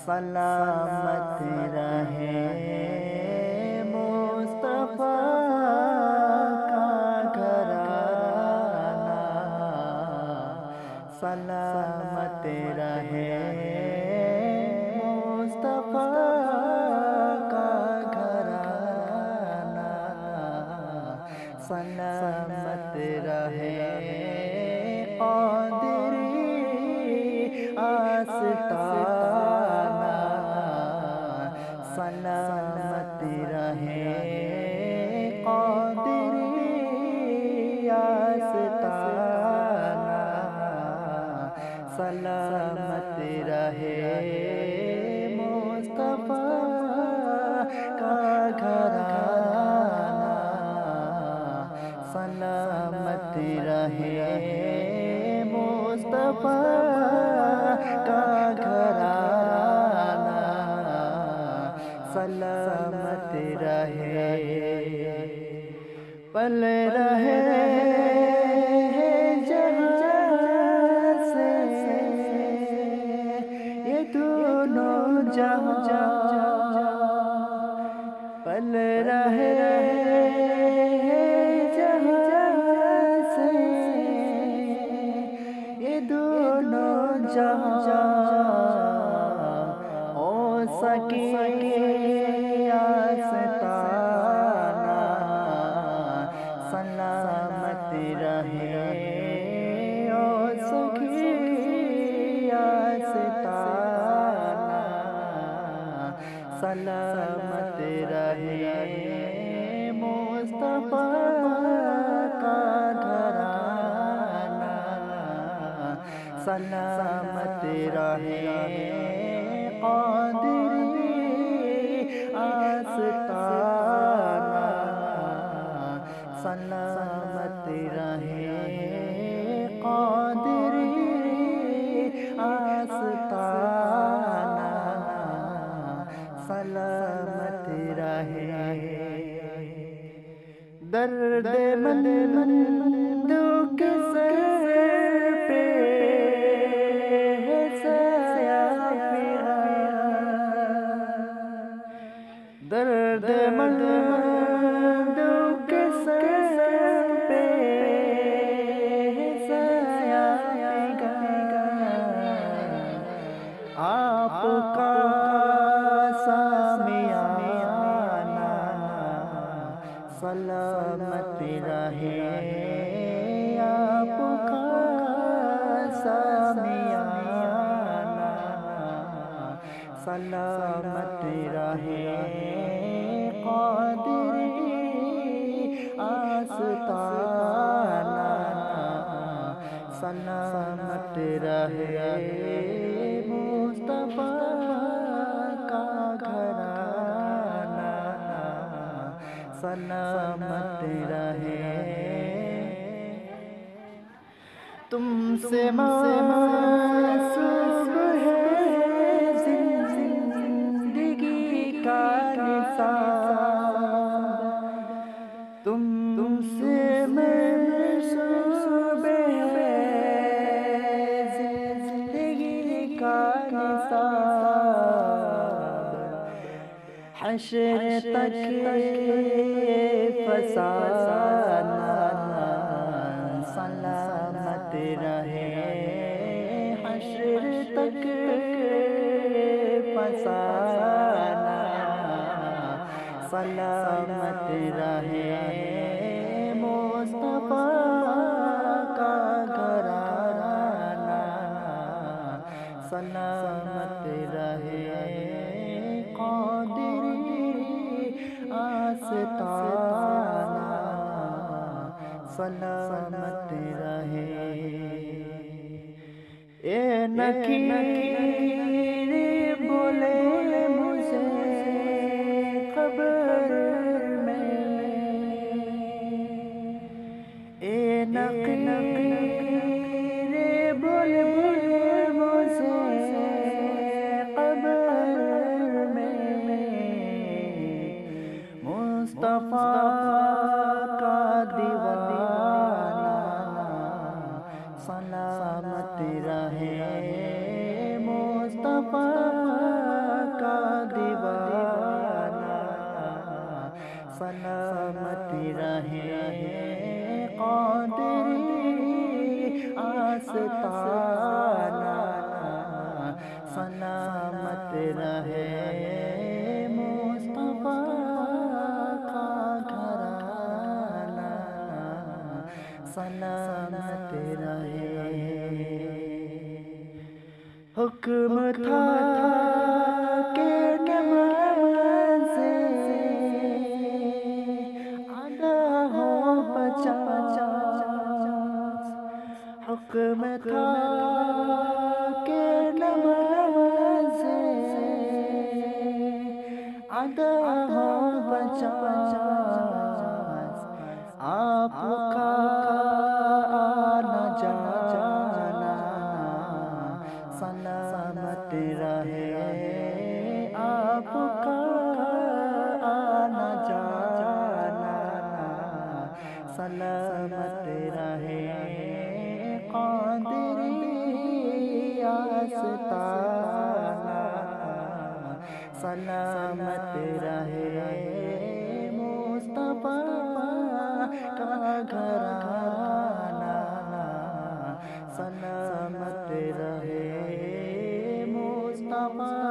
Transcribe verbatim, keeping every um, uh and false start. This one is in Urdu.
سلامت رہے مصطفیٰ کا گھرانہ، سلامت رہے مصطفیٰ کا گھرانہ، سلامت رہے قادری آستانہ، سلامت رہے قادری آستانہ، سلامت رہے مصطفیٰ کا گھرانہ، سلامت رہے مصطفیٰ کا گھرانہ، سلامت رہے پل رہے جہاں سے یہ دونوں جہاں، پل رہے جہاں سے یہ دونوں جہاں، ہو سکے آستانہ، سلامت رہے ہو سکے آستانہ، سلامت رہے مصطفیٰ کا گھرانہ، سلامت رہے قادری آستانہ، سلامت رہے قادری آستانہ، سلامت رہے درد مندوں کے سر پہ ہے سایہ درد مندوں کے سر پہ ہے سایہ آپ کا سامیانہ، سلامت رہے آپ کا سامیانہ، سلامت رہے قادری آستانہ، سلامت رہے مصطفیٰ کا گھرانہ، سلامت رہے تم سے معصوم ہے زندگی کا نصاب، تم سے معصوم ہے زندگی کا نصاب، حشر تک فسانہ، سلامت رہے حشر تک فسانہ، سلامت رہے مصطفیٰ کا گھرانہ، سلامت رہے قادری آستانہ، سلامت رہے اے نکیر بولے مجھے قبر میں، اے نکیر بولے مجھے قبر میں، مصطفیٰ کا دیوانہ، سلامت رہے مصطفیٰ رہے حکم تھا کہ نمازیں ادا ہو پچاس حکم تھا کہ نمازیں ادا ہو پچاس آپ کا آنا جانا سلامت رہے آپ کا آنا جانا سلامت رہے قادری آستانہ سلامت رہے مصطفیٰ کا گھرانہ سلامت رہے مصطفیٰ